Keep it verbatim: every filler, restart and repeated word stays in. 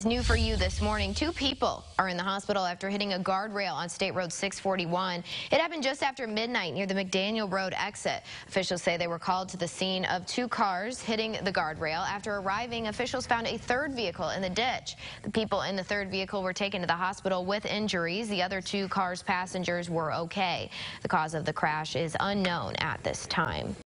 New for you this morning, two people are in the hospital after hitting a guardrail on State Road six forty-one. It happened just after midnight near the McDaniel Road exit. Officials say they were called to the scene of two cars hitting the guardrail. After arriving, officials found a third vehicle in the ditch. The people in the third vehicle were taken to the hospital with injuries. The other two cars' passengers were okay. The cause of the crash is unknown at this time.